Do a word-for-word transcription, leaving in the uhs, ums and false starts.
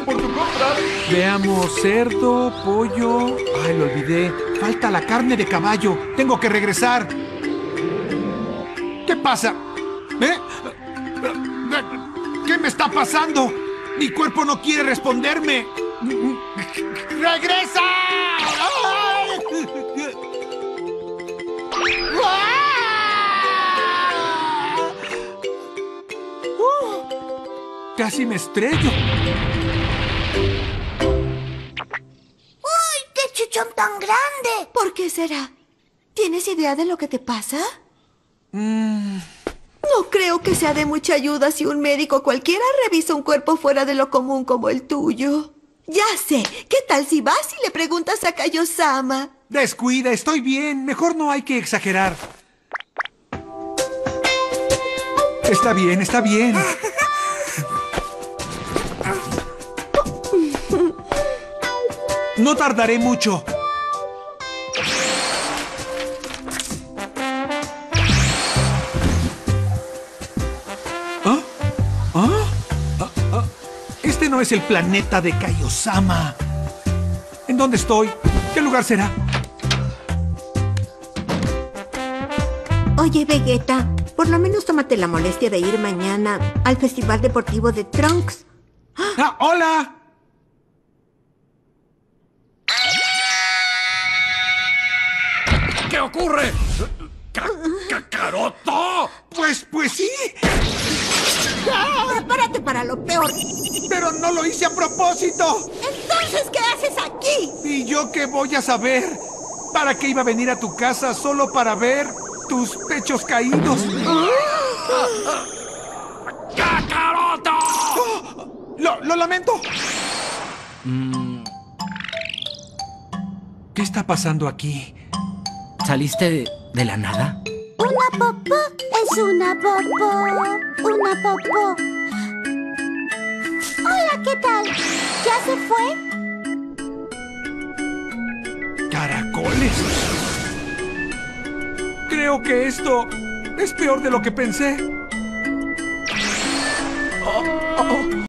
por tu compra. Veamos, cerdo, pollo... Ay, lo olvidé. Falta la carne de caballo. Tengo que regresar. ¿Qué pasa? ¿Eh? ¿Qué me está pasando? Mi cuerpo no quiere responderme. ¡Regresa! Uh, casi me estrello. ¡Uy, qué chuchón tan grande! ¿Por qué será? ¿Tienes idea de lo que te pasa? Mm. No creo que sea de mucha ayuda si un médico cualquiera revisa un cuerpo fuera de lo común como el tuyo. Ya sé. ¿Qué tal si vas y le preguntas a Kayo-sama? Descuida, estoy bien. Mejor no hay que exagerar. Está bien, está bien. No tardaré mucho. ¿Ah? ¿Ah? ¿Ah? ¿Ah? Este no es el planeta de Kayo-sama. ¿En dónde estoy? ¿Qué lugar será? Oye, Vegeta, por lo menos tómate la molestia de ir mañana al Festival Deportivo de Trunks. ¡Ah, hola! ¿Qué ocurre? ¡Ca ¡Kakaroto! Pues, pues sí. ¡Prepárate para lo peor! Pero no lo hice a propósito. Entonces, ¿qué haces aquí? ¿Y yo qué voy a saber? ¿Para qué iba a venir a tu casa solo para ver tus pechos caídos? ¡Kakaroto! ¡Oh! Lo, lo lamento. Mm, ¿Qué está pasando aquí? ¿Saliste de, de la nada? Una popó es una popó. Una popó. Hola, ¿qué tal? ¿Ya se fue? ¡Caracoles! Creo que esto es peor de lo que pensé.